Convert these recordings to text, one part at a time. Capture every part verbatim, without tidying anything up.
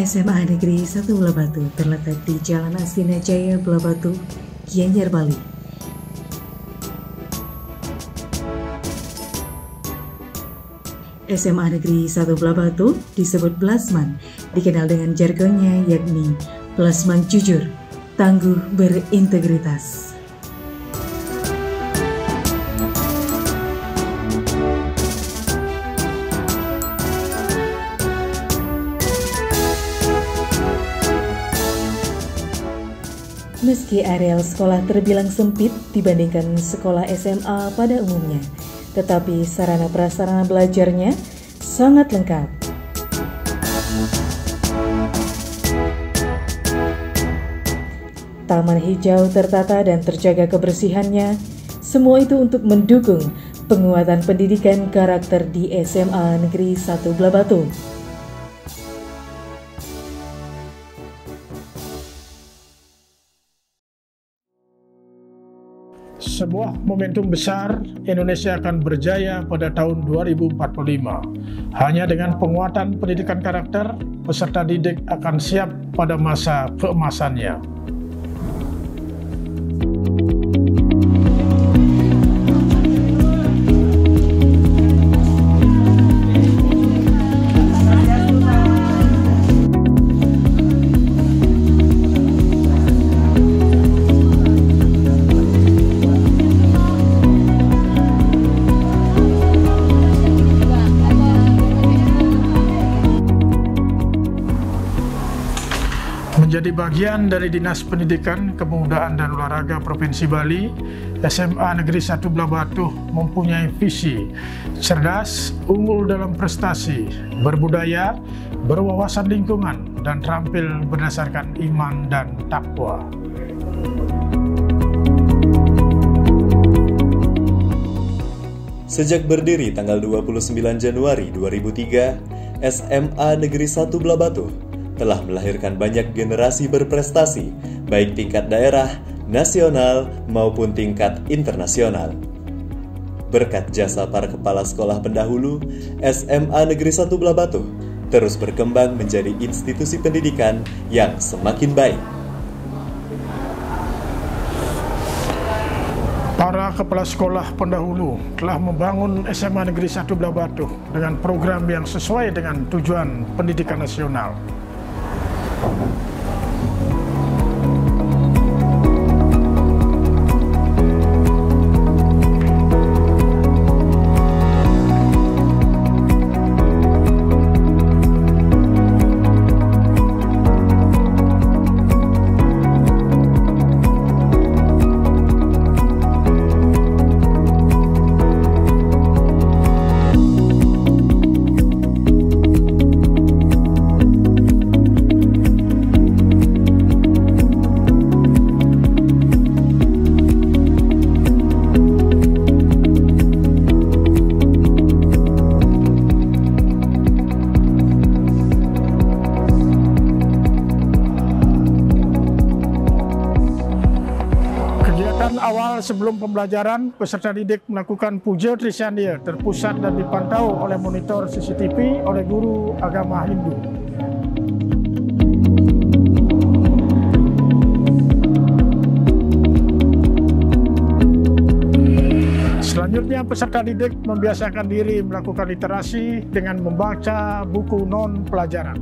S M A Negeri satu Blabatu terletak di Jalan Astina Jaya, Blabatu, Gianyar, Bali. S M A Negeri satu Blabatu disebut Blasman, dikenal dengan jargonnya yakni Blasman jujur, tangguh, berintegritas. Meski areal sekolah terbilang sempit dibandingkan sekolah S M A pada umumnya, tetapi sarana prasarana belajarnya sangat lengkap. Taman hijau tertata dan terjaga kebersihannya, semua itu untuk mendukung penguatan pendidikan karakter di S M A Negeri satu Blabatu. Sebuah momentum besar, Indonesia akan berjaya pada tahun dua ribu empat puluh lima. Hanya dengan penguatan pendidikan karakter, peserta didik akan siap pada masa keemasannya. Menjadi bagian dari Dinas Pendidikan, Kepemudaan dan Olahraga Provinsi Bali, S M A Negeri satu Blabatu mempunyai visi cerdas, unggul dalam prestasi, berbudaya, berwawasan lingkungan, dan terampil berdasarkan iman dan takwa. Sejak berdiri tanggal dua puluh sembilan Januari dua ribu tiga, S M A Negeri satu Blabatu telah melahirkan banyak generasi berprestasi, baik tingkat daerah, nasional, maupun tingkat internasional. Berkat jasa para kepala sekolah pendahulu, S M A Negeri satu Blabatu terus berkembang menjadi institusi pendidikan yang semakin baik. Para kepala sekolah pendahulu telah membangun S M A Negeri satu Blabatu dengan program yang sesuai dengan tujuan pendidikan nasional. Awal sebelum pembelajaran, peserta didik melakukan puja Trisyandia terpusat dan dipantau oleh monitor C C T V oleh guru agama Hindu. Selanjutnya, peserta didik membiasakan diri melakukan literasi dengan membaca buku non-pelajaran.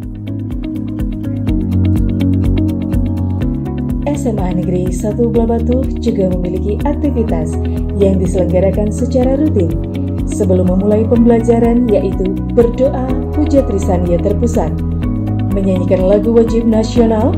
S M A Negeri satu Blabatu juga memiliki aktivitas yang diselenggarakan secara rutin sebelum memulai pembelajaran, yaitu berdoa puja Trisyandia terpusat, menyanyikan lagu wajib nasional,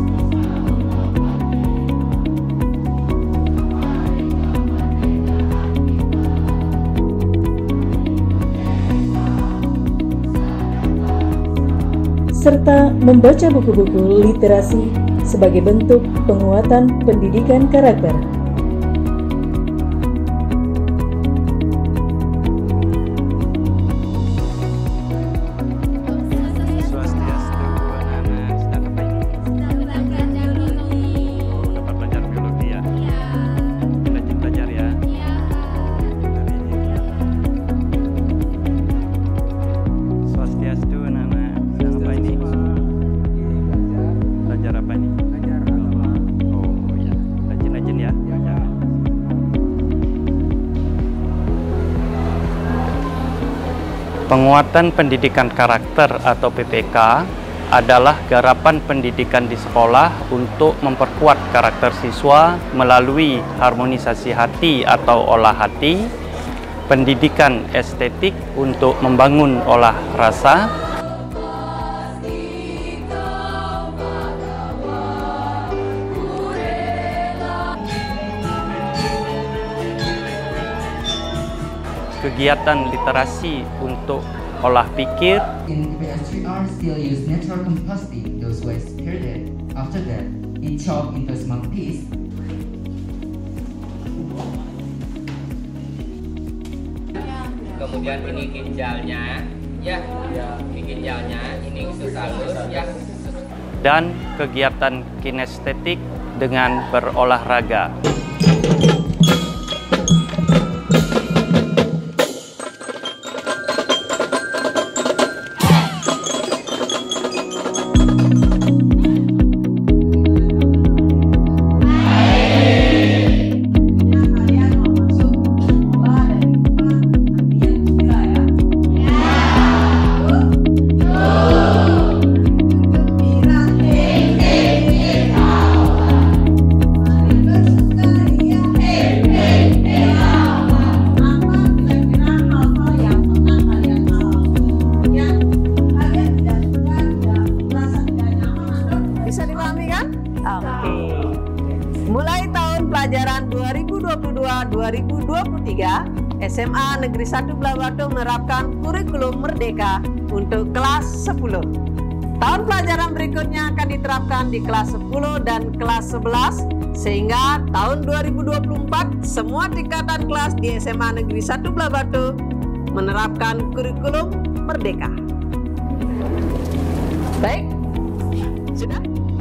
serta membaca buku-buku literasi sebagai bentuk penguatan pendidikan karakter. belajar apa nih? Belajar agama. Oh ya, rajin-rajin ya. Ya, ya. Penguatan pendidikan karakter atau P P K adalah garapan pendidikan di sekolah untuk memperkuat karakter siswa melalui harmonisasi hati atau olah hati, pendidikan estetik untuk membangun olah rasa, kegiatan literasi untuk olah pikir, In P S three R still use natural composting, those waste period. After that, it chopped into small piece. Kemudian ini ginjalnya, ya, ini ginjalnya, ini usus halus, ya. dan kegiatan kinestetik dengan berolahraga. Mulai tahun pelajaran dua ribu dua puluh dua dua ribu dua puluh tiga, S M A Negeri satu Belah Batu menerapkan kurikulum Merdeka untuk kelas sepuluh. Tahun pelajaran berikutnya akan diterapkan di kelas sepuluh dan kelas sebelas, sehingga tahun dua ribu dua puluh empat semua tingkatan kelas di S M A Negeri satu Belah Batu menerapkan kurikulum Merdeka. Baik, sudah?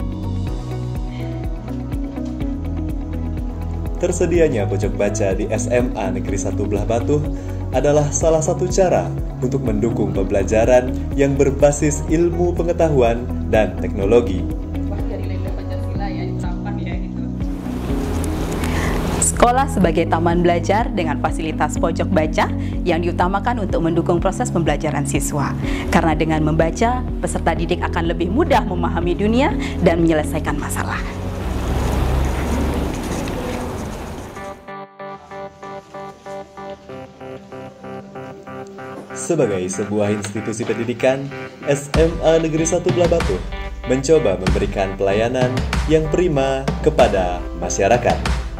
Tersedianya pojok baca di S M A Negeri satu Belah Batu adalah salah satu cara untuk mendukung pembelajaran yang berbasis ilmu pengetahuan dan teknologi. Sekolah sebagai taman belajar dengan fasilitas pojok baca yang diutamakan untuk mendukung proses pembelajaran siswa. Karena dengan membaca, peserta didik akan lebih mudah memahami dunia dan menyelesaikan masalah. Sebagai sebuah institusi pendidikan, S M A Negeri satu Belah Batu mencoba memberikan pelayanan yang prima kepada masyarakat.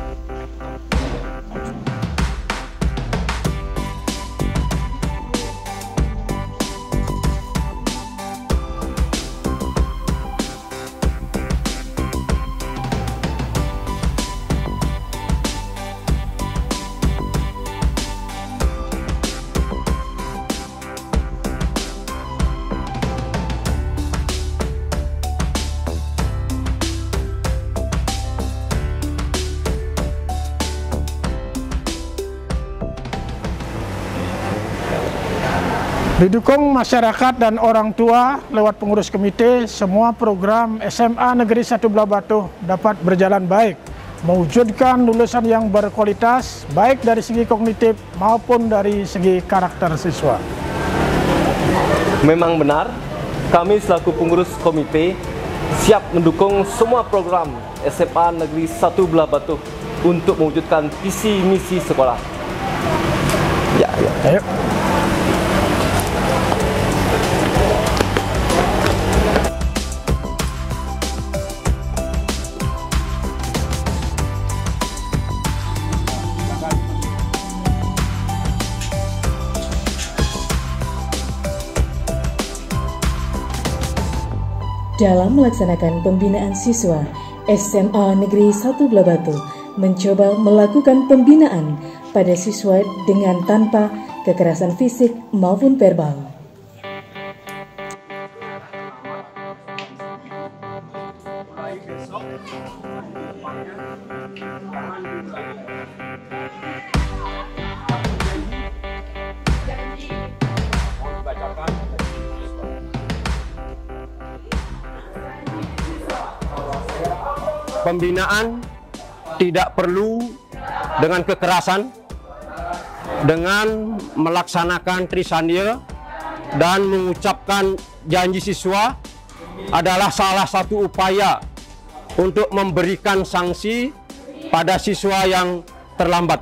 Didukung masyarakat dan orang tua lewat pengurus komite, semua program S M A Negeri satu Belah Batu dapat berjalan baik, mewujudkan lulusan yang berkualitas baik dari segi kognitif maupun dari segi karakter siswa. Memang benar, kami selaku pengurus komite siap mendukung semua program S M A Negeri satu Belah Batu untuk mewujudkan visi misi sekolah. Ya, ya. Ayo. Dalam melaksanakan pembinaan siswa, S M A Negeri satu Belah Batu mencoba melakukan pembinaan pada siswa dengan tanpa kekerasan fisik maupun verbal. pembinaan tidak perlu dengan kekerasan, dengan melaksanakan Trisandya dan mengucapkan janji siswa adalah salah satu upaya untuk memberikan sanksi pada siswa yang terlambat.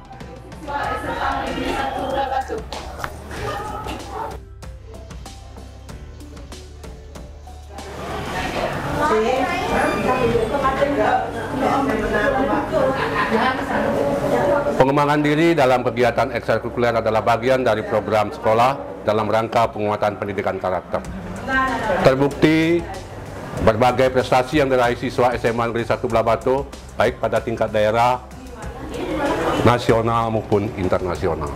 Pengembangan diri dalam kegiatan ekstrakurikuler adalah bagian dari program sekolah dalam rangka penguatan pendidikan karakter. Terbukti berbagai prestasi yang diraih siswa S M A Negeri satu Belah Batu, baik pada tingkat daerah, nasional maupun internasional.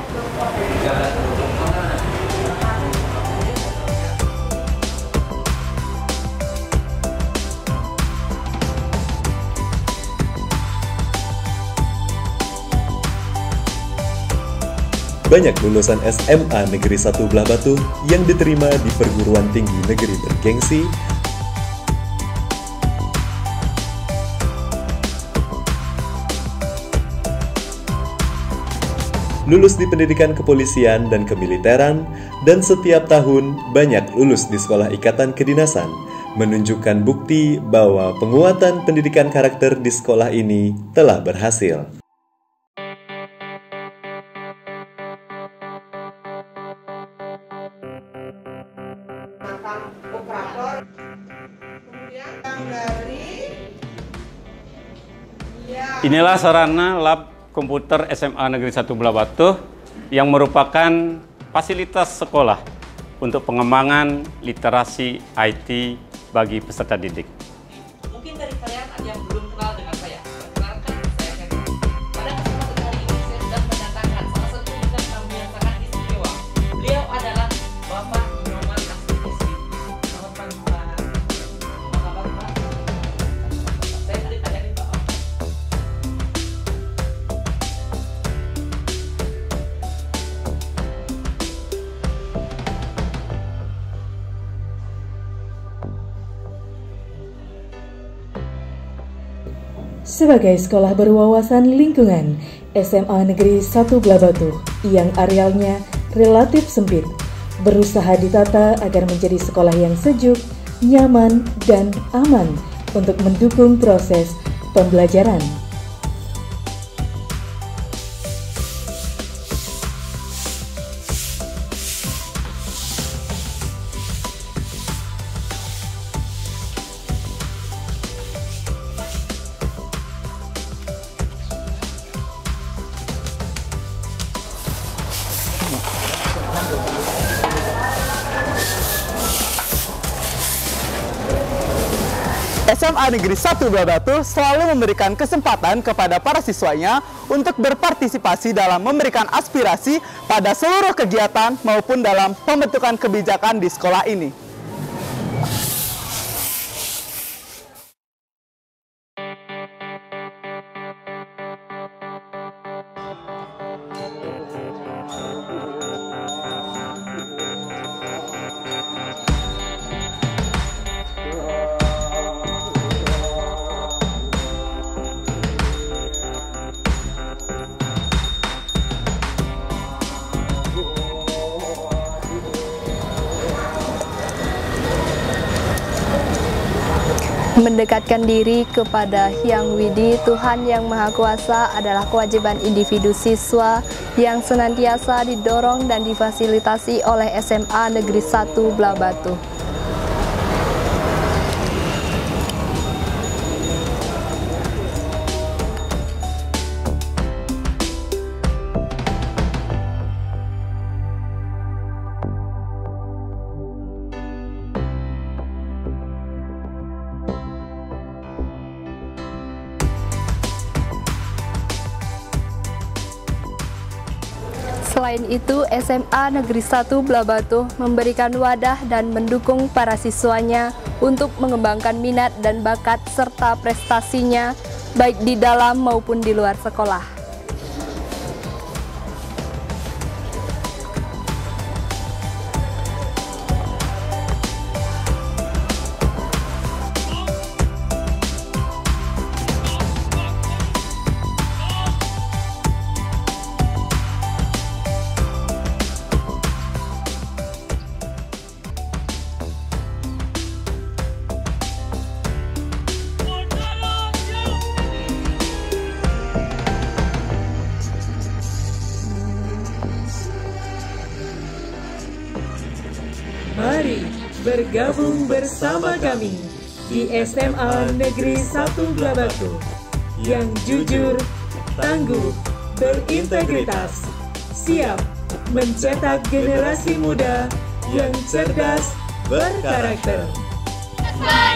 Banyak lulusan S M A Negeri satu Belah Batu yang diterima di perguruan tinggi negeri bergengsi, lulus di pendidikan kepolisian dan kemiliteran, dan setiap tahun banyak lulus di sekolah ikatan kedinasan, menunjukkan bukti bahwa penguatan pendidikan karakter di sekolah ini telah berhasil. Inilah sarana lab komputer S M A Negeri satu Belah Batu yang merupakan fasilitas sekolah untuk pengembangan literasi I T bagi peserta didik. Mungkin dari kalian ada yang belum kenal dengan saya. Perkenalkan, saya Kevin. Pada kesempatan kali ini saya sedang mendatangkan salah satu bintang tamu yang sangat istimewa. Beliau adalah Bapak Nyoman Asri. Selamat pagi, Pak. Apa kabar, Pak? Saya tadi tanyain Pak. Sebagai sekolah berwawasan lingkungan, S M A Negeri satu Belah Batu yang arealnya relatif sempit, berusaha ditata agar menjadi sekolah yang sejuk, nyaman, dan aman untuk mendukung proses pembelajaran. S M A Negeri satu Belah Batu selalu memberikan kesempatan kepada para siswanya untuk berpartisipasi dalam memberikan aspirasi pada seluruh kegiatan maupun dalam pembentukan kebijakan di sekolah ini. Mendekatkan diri kepada Hyang Widi, Tuhan Yang Maha Kuasa adalah kewajiban individu siswa yang senantiasa didorong dan difasilitasi oleh S M A Negeri satu Belah Batu. Selain itu, S M A Negeri satu Belah Batu memberikan wadah dan mendukung para siswanya untuk mengembangkan minat dan bakat serta prestasinya baik di dalam maupun di luar sekolah. bergabung bersama kami di S M A Negeri satu Blabatu yang jujur, tangguh, berintegritas, siap mencetak generasi muda yang cerdas, berkarakter.